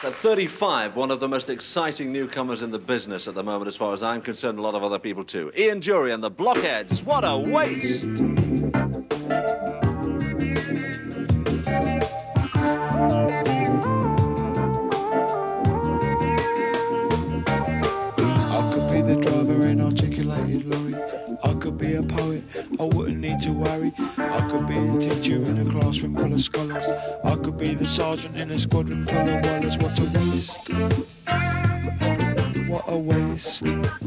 At 35, one of the most exciting newcomers in the business at the moment, as far as I'm concerned, a lot of other people too. Ian Jury and the Blockheads. What a waste! I could be the driver in articulated lorry. I could be a poet, I wouldn't need to worry. I could be a teacher in a classroom full of scholars. I could be the sergeant in a squadron full of wallers. What a waste. What a waste.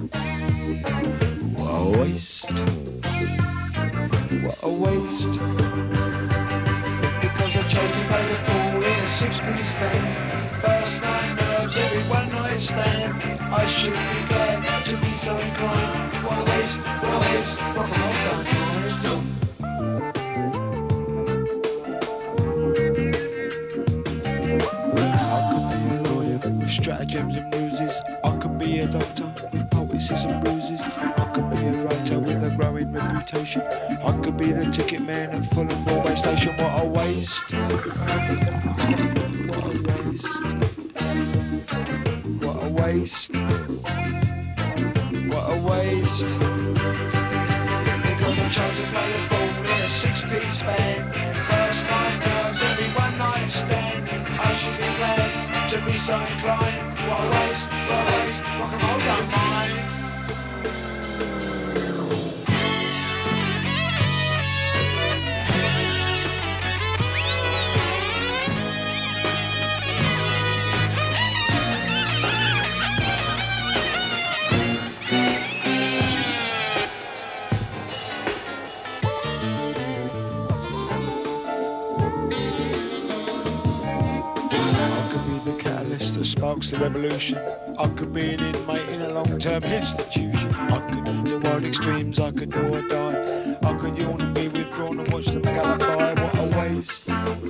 What a waste. What a waste. Because I chose to play the fool in a six-piece band. First night nerves, every one night stand. I should be glad to be so inclined. What a waste, what a waste. Rock and roll don't I could be a lawyer with stratagems and ruses. I could be a doctor with poultices and bruises. I could be a writer with a growing reputation. I could be the ticket man at Fulham Broadway Station. What a waste. What a waste. What a waste. What a waste. Because I chose to play the fool in a six-piece band. First night nerves, every one night stand. I should be glad to be so inclined. What a waste, what a waste. Rock and roll don't mind. That sparks the revolution. I could be an inmate in a long-term institution. I could enter wild extremes, I could do or die. I could yawn and be withdrawn and watch them gallify. What a waste.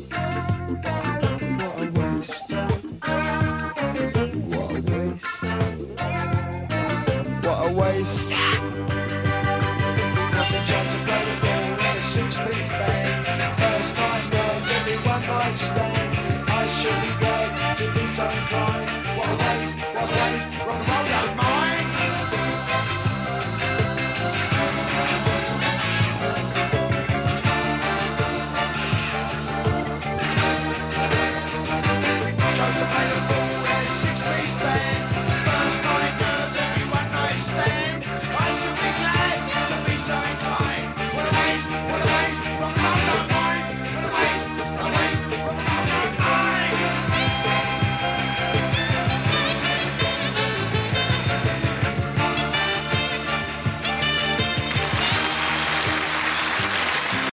What a waste. What a waste. What a waste. Nothing chance to play the ball in a six-piece band. First night nerves, every one night stand. I should be glad to be so inclined.